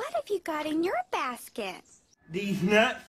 What have you got in your basket? These nuts